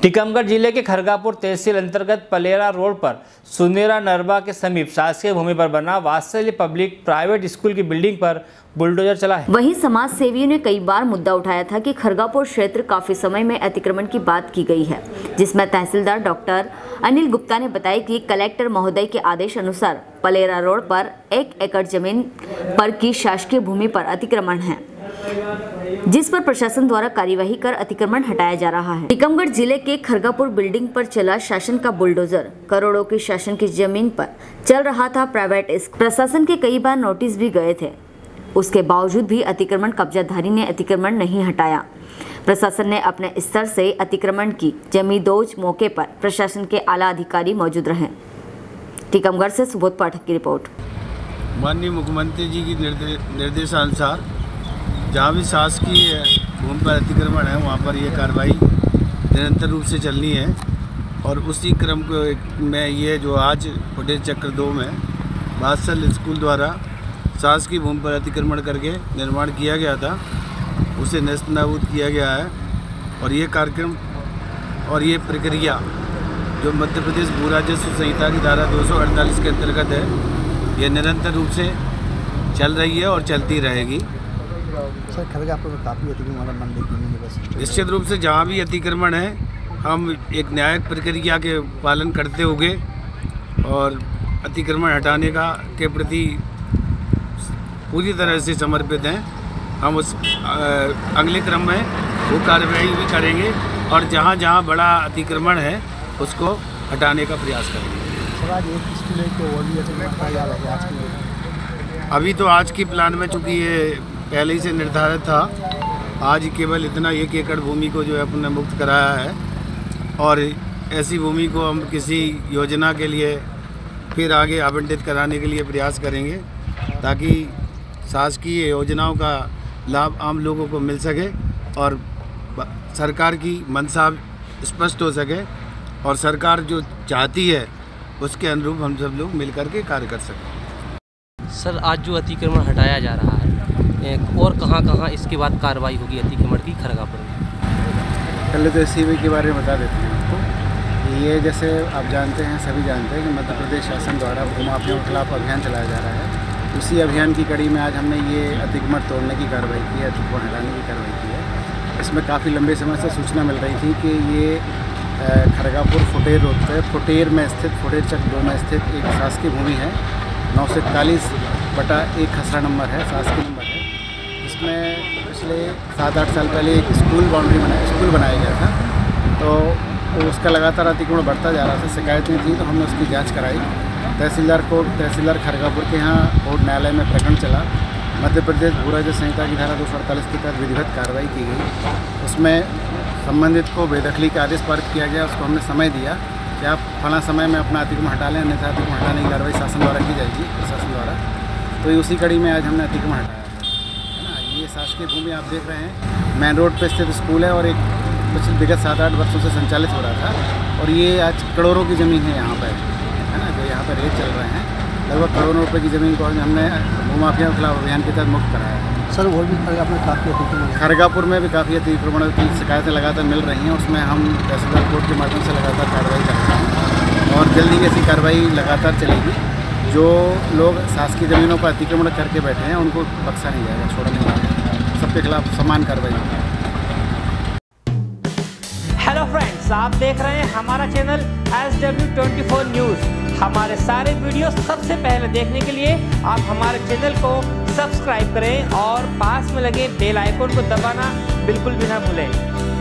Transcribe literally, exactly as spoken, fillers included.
टीकमगढ़ जिले के खरगापुर तहसील अंतर्गत पलेरा रोड पर सुनेरा नरवा के समीप शासकीय भूमि पर बना वात्सल्य पब्लिक प्राइवेट स्कूल की बिल्डिंग पर बुलडोजर चला है। वहीं समाज सेवियों ने कई बार मुद्दा उठाया था कि खरगापुर क्षेत्र काफी समय में अतिक्रमण की बात की गई है, जिसमें तहसीलदार डॉक्टर अनिल गुप्ता ने बताया कि कलेक्टर महोदय के आदेश अनुसार पलेरा रोड पर एक एकड़ जमीन पर की शासकीय भूमि पर अतिक्रमण है, जिस पर प्रशासन द्वारा कार्यवाही कर अतिक्रमण हटाया जा रहा है। टीकमगढ़ जिले के खरगापुर बिल्डिंग पर चला शासन का बुलडोजर करोड़ों की शासन की जमीन पर चल रहा था प्राइवेट स्कूल। प्रशासन के कई बार नोटिस भी गए थे, उसके बावजूद भी अतिक्रमण कब्जाधारी ने अतिक्रमण नहीं हटाया। प्रशासन ने अपने स्तर से अतिक्रमण की जमींदोज मौके पर प्रशासन के आला अधिकारी मौजूद रहे। टीकमगढ़ से सुबोध पाठक की रिपोर्ट। माननीय मुख्यमंत्री जी की निर्देशानुसार जहाँ भी शासकीय भूमि पर अतिक्रमण है वहाँ पर यह कार्रवाई निरंतर रूप से चलनी है और उसी क्रम को में ये जो आज फुटेज चक्र दो में वात्सल्य स्कूल द्वारा शासकीय भूमि पर अतिक्रमण करके निर्माण किया गया था, उसे नष्ट नाबूद किया गया है। और ये कार्यक्रम और ये प्रक्रिया जो मध्य प्रदेश भू राजस्व संहिता की धारा दो सौ अड़तालीस के अंतर्गत है, ये निरंतर रूप से चल रही है और चलती रहेगी। सर, खरगापुर में काफ़ी अतिक्रमण बनने की बस निश्चित रूप से जहाँ भी अतिक्रमण है हम एक न्यायिक प्रक्रिया के पालन करते हुए और अतिक्रमण हटाने का के प्रति पूरी तरह से समर्पित हैं। हम उस अगले क्रम में वो कार्रवाई भी करेंगे और जहाँ जहाँ बड़ा अतिक्रमण है उसको हटाने का प्रयास करेंगे। सर, आज एक स्कूल है तो वो भी अतिक्रमण किया जा रहा है आज की अभी तो आज की प्लान में चूँकि ये पहले ही से निर्धारित था, आज केवल इतना एक एकड़ भूमि को जो है अपने मुक्त कराया है और ऐसी भूमि को हम किसी योजना के लिए फिर आगे आवंटित कराने के लिए प्रयास करेंगे ताकि शासकीय योजनाओं का लाभ आम लोगों को मिल सके और सरकार की मंशा स्पष्ट हो सके और सरकार जो चाहती है उसके अनुरूप हम सब लोग मिलकर के कार्य कर सकें। सर, आज जो अतिक्रमण हटाया जा रहा है और कहाँ कहाँ इसके बाद कार्रवाई होगी अतिक्रमण की खरगापुर में? पहले तो इसी के बारे में बता देते हैं आपको। ये जैसे आप जानते हैं, सभी जानते हैं कि मध्य प्रदेश शासन द्वारा भूमाफियों के खिलाफ अभियान चलाया जा रहा है। उसी अभियान की कड़ी में आज हमने ये अतिक्रमण तोड़ने की कार्रवाई की है, अतिक्रमण हटाने की कार्रवाई की है। इसमें काफ़ी लंबे समय से सूचना मिल रही थी कि ये खरगापुर फुटेर रोड पर फुटेर में स्थित फुटेर चक दो में स्थित एक शासकीय भूमि है, नौ सौ इकतालीस बटा एक खसरा नंबर है, शासकीय नंबर है। इसमें पिछले सात आठ साल पहले एक स्कूल बाउंड्री बनाया स्कूल बनाया गया था, तो उसका लगातार अतिक्रमण बढ़ता जा रहा था। शिकायतें थी तो हमने उसकी जांच कराई। तहसीलदार कोर्ट तहसीलदार खरगापुर के यहाँ कोर्ट न्यायालय में प्रकरण चला। मध्य प्रदेश भू राजस्व संहिता की धारा दो सौ अड़तालीस के तहत विधिवत कार्रवाई की गई। उसमें संबंधित को बेदखली का आदेश पारित किया गया। उसको हमने समय दिया कि आप फला समय में अपना अतिक्रमण हटा लें, अन्यथा अतिक्रमण हटाने की कार्रवाई शासन द्वारा की जाएगी, प्रशासन द्वारा। तो उसी कड़ी में आज हमने अतिक्रमण हटाया है ना। ये शासकीय भूमि आप देख रहे हैं, मेन रोड पर स्थित स्कूल है और एक पिछले विगत सात आठ वर्षों से संचालित हो रहा था और ये आज करोड़ों की ज़मीन है यहाँ पर, है ना, जो यहाँ पर रेट चल रहे हैं। लगभग करोड़ों रुपए की ज़मीन को हमने भूमाफिया के खिलाफ अभियान के तहत मुक्त कराया है। सर, वो भी खरगापुर में काफ़ी अतिक्रमण खरगापुर में भी काफ़ी अतिक्रमण की शिकायतें लगातार मिल रही हैं। उसमें हम तहसीलदार कोर्ट के माध्यम से लगातार कार्रवाई कर रहे हैं और जल्दी ऐसी कार्रवाई लगातार चलेगी। जो लोग शासकीय ज़मीनों पर अतिक्रमण करके बैठे हैं उनको बख्शा नहीं जाएगा, छोड़ा नहीं जाएगा, सबके खिलाफ समान कार्रवाई होगी। हेलो फ्रेंड्स, आप देख रहे हैं हमारा channel S W twenty four news. हमारे सारे वीडियो सबसे पहले देखने के लिए आप हमारे चैनल को सब्सक्राइब करें और पास में लगे बेल आइकन को दबाना बिल्कुल भी ना भूलें।